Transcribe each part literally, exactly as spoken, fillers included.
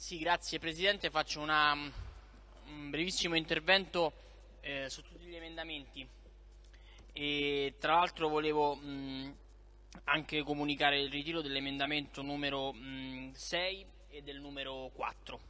Sì, grazie Presidente, faccio una, un brevissimo intervento eh, su tutti gli emendamenti e tra l'altro volevo mh, anche comunicare il ritiro dell'emendamento numero mh, sei e del numero quattro.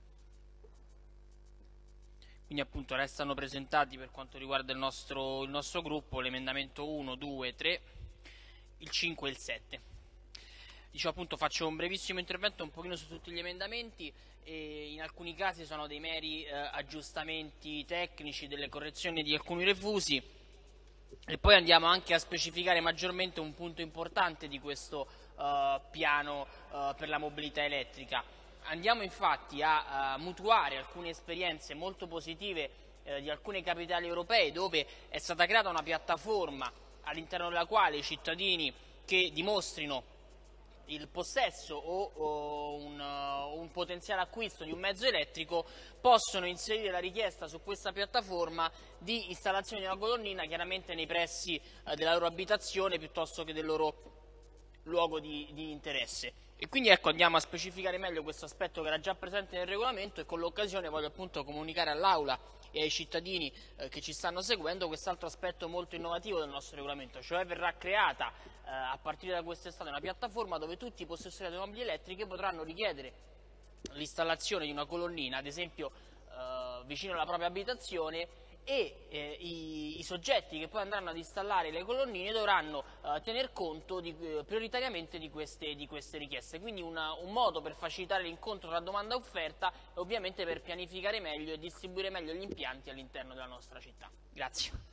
Quindi appunto restano presentati per quanto riguarda il nostro, il nostro gruppo l'emendamento uno, due, tre, il cinque e il sette. Dicevo appunto faccio un brevissimo intervento un pochino su tutti gli emendamenti e in alcuni casi sono dei meri eh, aggiustamenti tecnici, delle correzioni di alcuni refusi e poi andiamo anche a specificare maggiormente un punto importante di questo eh, piano eh, per la mobilità elettrica. Andiamo infatti a, a mutuare alcune esperienze molto positive eh, di alcune capitali europee dove è stata creata una piattaforma all'interno della quale i cittadini che dimostrino il possesso o, o un, uh, un potenziale acquisto di un mezzo elettrico possono inserire la richiesta su questa piattaforma di installazione di una colonnina chiaramente nei pressi uh, della loro abitazione piuttosto che del loro luogo di, di interesse. E quindi ecco andiamo a specificare meglio questo aspetto che era già presente nel regolamento e con l'occasione voglio appunto comunicare all'Aula e ai cittadini eh, che ci stanno seguendo quest'altro aspetto molto innovativo del nostro regolamento, cioè verrà creata eh, a partire da quest'estate una piattaforma dove tutti i possessori di automobili elettriche potranno richiedere l'installazione di una colonnina, ad esempio eh, vicino alla propria abitazione, e eh, i, i soggetti che poi andranno ad installare le colonnine dovranno eh, tener conto di, eh, prioritariamente di queste, di queste richieste, quindi una, un modo per facilitare l'incontro tra domanda e offerta e ovviamente per pianificare meglio e distribuire meglio gli impianti all'interno della nostra città. Grazie.